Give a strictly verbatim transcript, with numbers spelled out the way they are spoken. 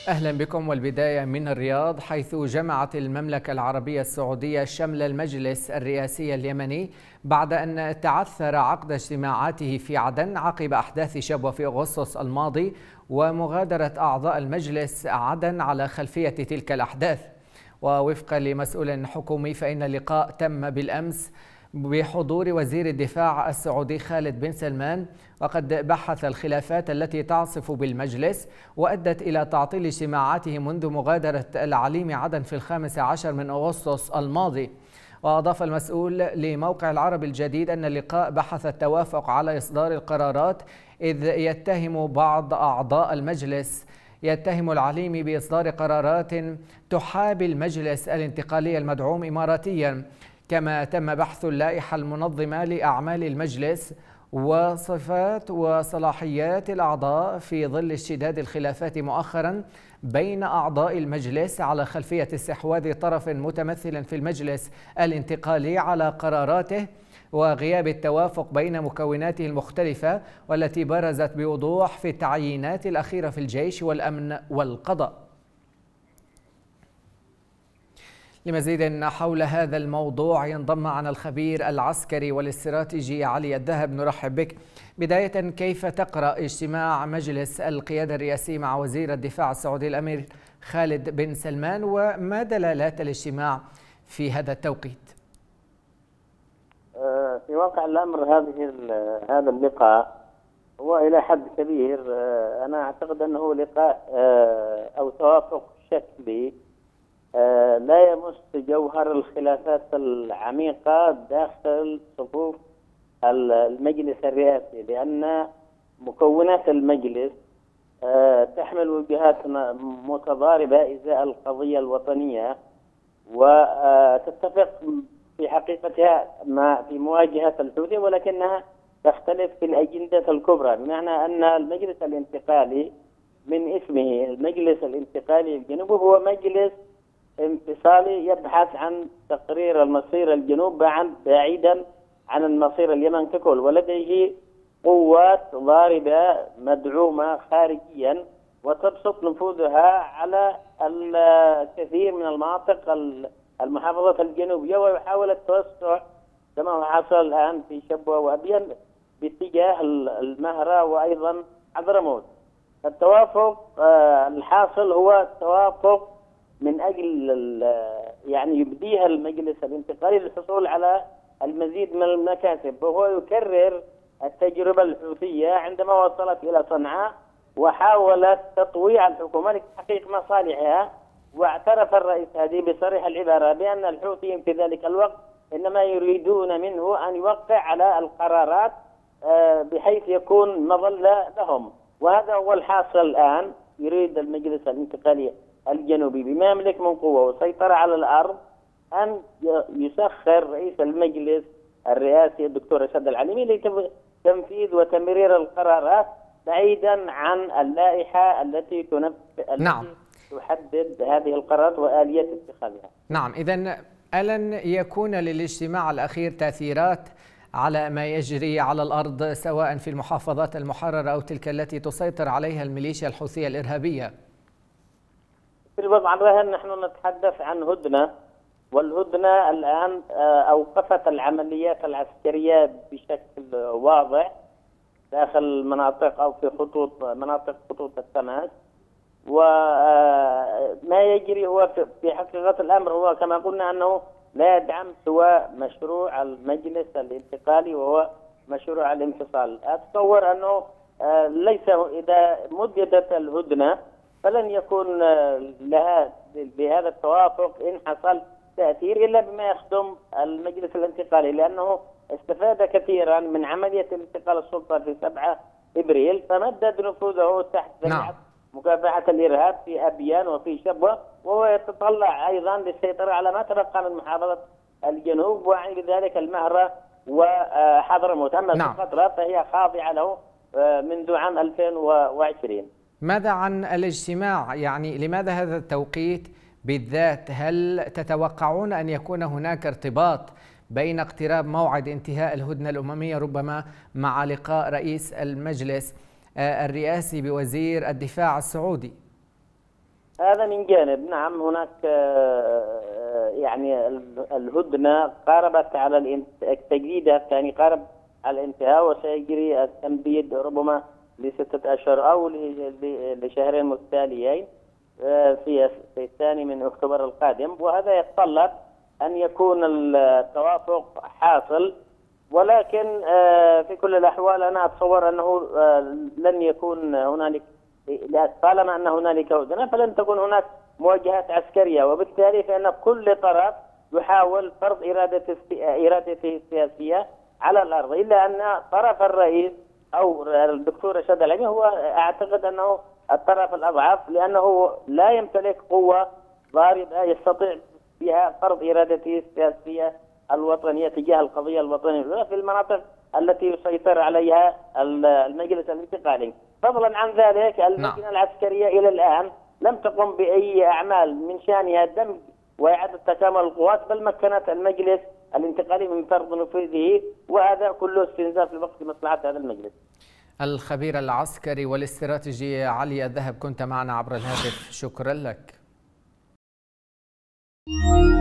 أهلا بكم، والبداية من الرياض، حيث جمعت المملكة العربية السعودية شمل المجلس الرئاسي اليمني بعد أن تعثر عقد اجتماعاته في عدن عقب أحداث شبوة في أغسطس الماضي ومغادرة أعضاء المجلس عدن على خلفية تلك الأحداث. ووفقا لمسؤول حكومي فإن اللقاء تم بالأمس بحضور وزير الدفاع السعودي خالد بن سلمان، وقد بحث الخلافات التي تعصف بالمجلس وأدت إلى تعطيل اجتماعاته منذ مغادرة العليم عدن في الخامس عشر من أغسطس الماضي. وأضاف المسؤول لموقع العرب الجديد أن اللقاء بحث التوافق على إصدار القرارات، إذ يتهم بعض أعضاء المجلس يتهم العليمي بإصدار قرارات تحابي المجلس الانتقالي المدعوم إماراتيا. كما تم بحث اللائحة المنظمة لأعمال المجلس وصفات وصلاحيات الأعضاء في ظل اشتداد الخلافات مؤخرا بين أعضاء المجلس على خلفية استحواذ طرف متمثل في المجلس الانتقالي على قراراته وغياب التوافق بين مكوناته المختلفة، والتي برزت بوضوح في التعيينات الأخيرة في الجيش والأمن والقضاء. لمزيد حول هذا الموضوع ينضم معنا الخبير العسكري والاستراتيجي علي الذهب. نرحب بك. بداية، كيف تقرأ اجتماع مجلس القيادة الرئاسي مع وزير الدفاع السعودي الأمير خالد بن سلمان، وما دلالات الاجتماع في هذا التوقيت؟ في واقع الأمر هذه هذا اللقاء هو إلى حد كبير أنا أعتقد أنه لقاء أو توافق شكلي لا يمس جوهر الخلافات العميقة داخل صفوف المجلس الرئاسي، لأن مكونات المجلس تحمل وجهات متضاربة إزاء القضية الوطنية، وتتفق في حقيقتها مع في مواجهة الحوثي، ولكنها تختلف في الأجندة الكبرى، بمعنى أن المجلس الانتقالي من اسمه المجلس الانتقالي الجنوبي هو مجلس انفصالي يبحث عن تقرير المصير الجنوب بعيدا عن المصير اليمن ككل، ولديه قوات ضاربة مدعومة خارجيا وتبسط نفوذها على الكثير من المناطق المحافظة الجنوبية، ويحاول التوسع كما هو حاصل الآن في شبوة وأبين باتجاه المهرة وأيضا حضرموت. التوافق الحاصل هو توافق من أجل يعني يبديها المجلس الانتقالي للحصول على المزيد من المكاسب، وهو يكرر التجربة الحوثية عندما وصلت إلى صنعاء وحاولت تطويع الحكومة لتحقيق مصالحها. واعترف الرئيس هادي بصريح العبارة بأن الحوثيين في ذلك الوقت إنما يريدون منه أن يوقع على القرارات بحيث يكون مظلة لهم، وهذا هو الحاصل الآن. يريد المجلس الانتقالي الجنوبي بما يملك من قوة وسيطرة على الأرض أن يسخر رئيس المجلس الرئاسي الدكتور رشاد العليمي لتنفيذ وتمرير القرارات بعيدا عن اللائحة التي تنفذ نعم. تحدد هذه القرارات وآلية اتخاذها. نعم، إذن ألن يكون للاجتماع الأخير تأثيرات على ما يجري على الأرض سواء في المحافظات المحررة أو تلك التي تسيطر عليها الميليشيا الحوثية الإرهابية؟ في الوضع الراهن نحن نتحدث عن هدنة، والهدنة الآن أوقفت العمليات العسكرية بشكل واضح داخل المناطق أو في خطوط مناطق خطوط التماس. وما يجري هو في حقيقة الأمر هو كما قلنا أنه لا يدعم سوى مشروع المجلس الانتقالي وهو مشروع الانفصال. أتصور أنه ليس إذا مددت الهدنة فلن يكون لها بهذا التوافق إن حصل تأثير إلا بما يخدم المجلس الانتقالي، لأنه استفاد كثيرا من عملية انتقال السلطة في سبعة إبريل، فمدد نفوذه تحت ذريعة مكافحة الإرهاب في أبيان وفي شبوة، وهو يتطلع أيضا للسيطرة على ما تبقى من محافظة الجنوب وعند ذلك المهرة وحضرموت. أما نعم. الفترة فهي خاضعة له منذ عام ألفين وعشرين. ماذا عن الاجتماع؟ يعني لماذا هذا التوقيت بالذات؟ هل تتوقعون أن يكون هناك ارتباط بين اقتراب موعد انتهاء الهدنة الأممية ربما مع لقاء رئيس المجلس الرئاسي بوزير الدفاع السعودي؟ هذا من جانب. نعم، هناك آه، يعني الهدنة قاربت على الانت- التجديد الثاني قارب على الانتهاء، وسيجري التمديد ربما لستة أشهر أو ل- ل- لشهرين متتاليين آه، في في الثاني من أكتوبر القادم، وهذا يتطلب أن يكون التوافق حاصل. ولكن آه، في كل الأحوال أنا أتصور أنه آه، لن يكون هنالك، طالما أن هنالك هدنة فلن تكون هناك مواجهات عسكرية، وبالتالي فإن كل طرف يحاول فرض إرادة إرادته السياسية على الأرض، إلا أن طرف الرئيس أو الدكتور رشاد العليمي هو أعتقد أنه الطرف الأضعف، لأنه لا يمتلك قوة ضاربة يستطيع بها فرض إرادته السياسية الوطنية تجاه القضية الوطنية في المناطق التي يسيطر عليها المجلس الانتقالي. فضلا عن ذلك، نعم. اللجنة العسكرية إلى الآن لم تقم بأي أعمال من شأنها دمج وإعادة تكامل القوات، بل مكنت المجلس الانتقالي من فرض نفوذه، وهذا كله استنزاف لوقت مصلحة هذا المجلس. الخبير العسكري والاستراتيجي علي الذهب كنت معنا عبر الهاتف، شكرا لك.